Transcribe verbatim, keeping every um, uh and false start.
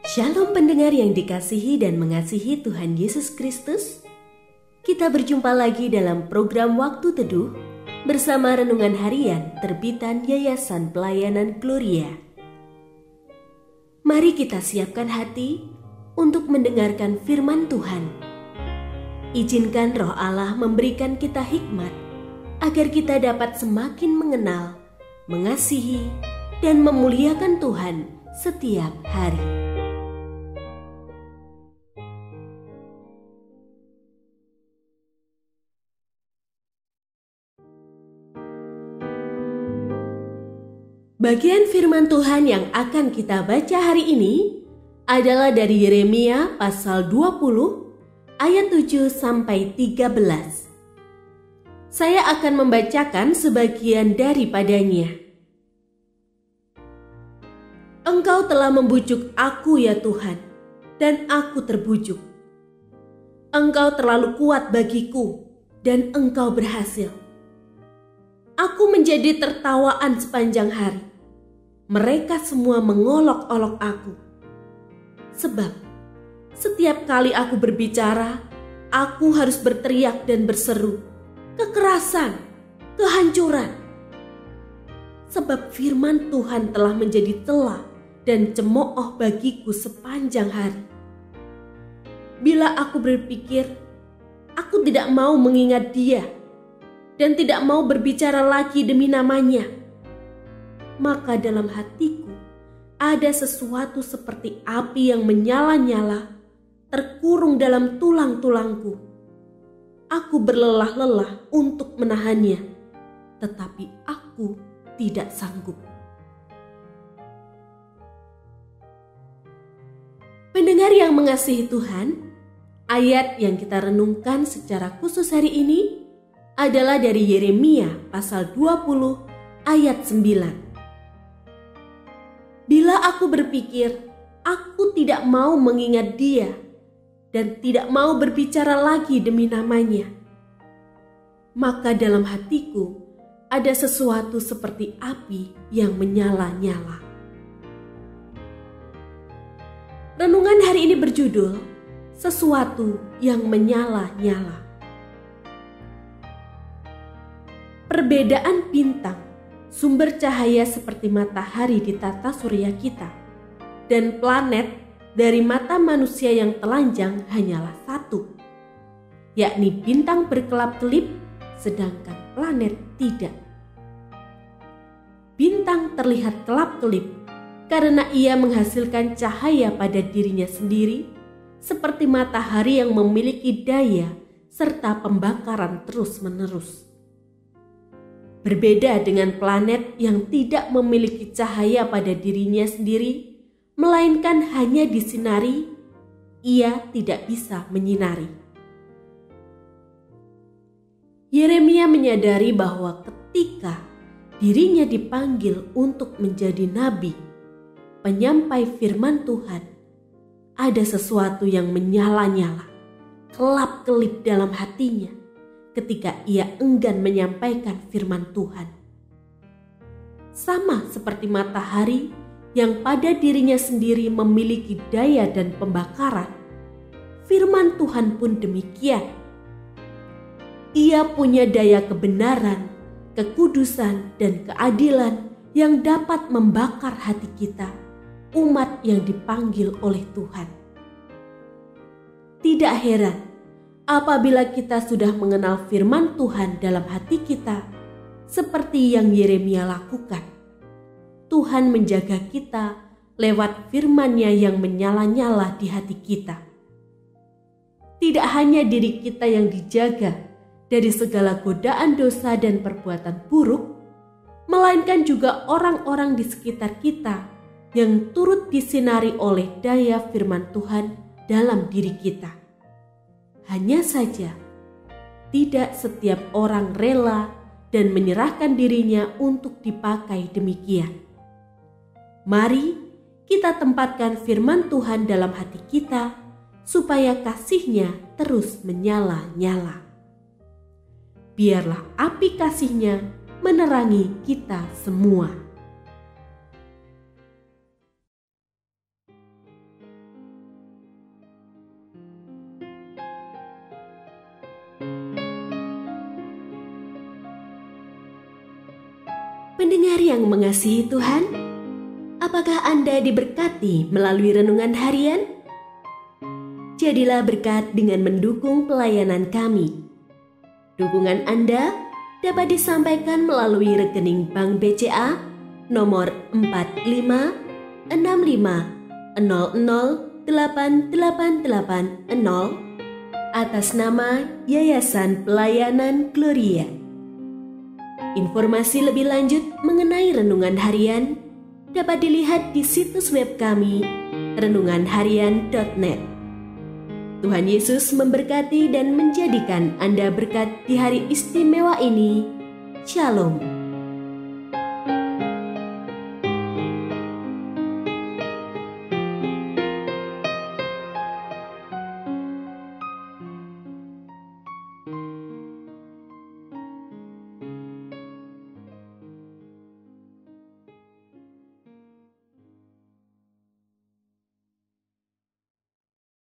Shalom pendengar yang dikasihi dan mengasihi Tuhan Yesus Kristus. Kita berjumpa lagi dalam program Waktu Teduh bersama Renungan Harian terbitan Yayasan Pelayanan Gloria. Mari kita siapkan hati untuk mendengarkan firman Tuhan. Izinkan Roh Allah memberikan kita hikmat agar kita dapat semakin mengenal, mengasihi, dan memuliakan Tuhan setiap hari. Bagian firman Tuhan yang akan kita baca hari ini adalah dari Yeremia pasal dua puluh ayat tujuh sampai tiga belas. Saya akan membacakan sebagian daripadanya. Engkau telah membujuk aku ya Tuhan, dan aku terbujuk. Engkau terlalu kuat bagiku, dan engkau berhasil. Aku menjadi tertawaan sepanjang hari. Mereka semua mengolok-olok aku. Sebab setiap kali aku berbicara, aku harus berteriak dan berseru, kekerasan, kehancuran. Sebab firman Tuhan telah menjadi telah dan cemooh bagiku sepanjang hari. Bila aku berpikir, aku tidak mau mengingat dia dan tidak mau berbicara lagi demi namanya, maka dalam hatiku ada sesuatu seperti api yang menyala-nyala, terkurung dalam tulang-tulangku. Aku berlelah-lelah untuk menahannya, tetapi aku tidak sanggup. Pendengar yang mengasihi Tuhan, ayat yang kita renungkan secara khusus hari ini adalah dari Yeremia pasal dua puluh ayat sembilan. Bila aku berpikir, aku tidak mau mengingat dia dan tidak mau berbicara lagi demi namanya, maka dalam hatiku ada sesuatu seperti api yang menyala-nyala. Renungan hari ini berjudul Sesuatu yang Menyala-nyala. Perbedaan bintang, sumber cahaya seperti matahari di tata surya kita, dan planet dari mata manusia yang telanjang hanyalah satu, yakni bintang berkelap-kelip sedangkan planet tidak. Bintang terlihat kelap-kelip karena ia menghasilkan cahaya pada dirinya sendiri, seperti matahari yang memiliki daya serta pembakaran terus-menerus. Berbeda dengan planet yang tidak memiliki cahaya pada dirinya sendiri, melainkan hanya disinari, ia tidak bisa menyinari. Yeremia menyadari bahwa ketika dirinya dipanggil untuk menjadi nabi, penyampai firman Tuhan, ada sesuatu yang menyala-nyala, kelap-kelip dalam hatinya ketika ia enggan menyampaikan firman Tuhan. Sama seperti matahari yang pada dirinya sendiri memiliki daya dan pembakaran, firman Tuhan pun demikian. Ia punya daya kebenaran, kekudusan, dan keadilan yang dapat membakar hati kita, umat yang dipanggil oleh Tuhan. Tidak heran apabila kita sudah mengenal firman Tuhan dalam hati kita, seperti yang Yeremia lakukan. Tuhan menjaga kita lewat firman-Nya yang menyala-nyala di hati kita. Tidak hanya diri kita yang dijaga dari segala godaan dosa dan perbuatan buruk, melainkan juga orang-orang di sekitar kita yang turut disinari oleh daya firman Tuhan dalam diri kita. Hanya saja, tidak setiap orang rela dan menyerahkan dirinya untuk dipakai demikian. Mari kita tempatkan firman Tuhan dalam hati kita, supaya kasih-Nya terus menyala-nyala. Biarlah api kasih-Nya menerangi kita semua. Pendengar yang mengasihi Tuhan, apakah Anda diberkati melalui renungan harian? Jadilah berkat dengan mendukung pelayanan kami. Dukungan Anda dapat disampaikan melalui rekening Bank B C A nomor empat lima enam lima nol nol delapan delapan delapan nol atas nama Yayasan Pelayanan Gloria. Informasi lebih lanjut mengenai renungan harian dapat dilihat di situs web kami renungan harian titik net. Tuhan Yesus memberkati dan menjadikan Anda berkat di hari istimewa ini. Shalom.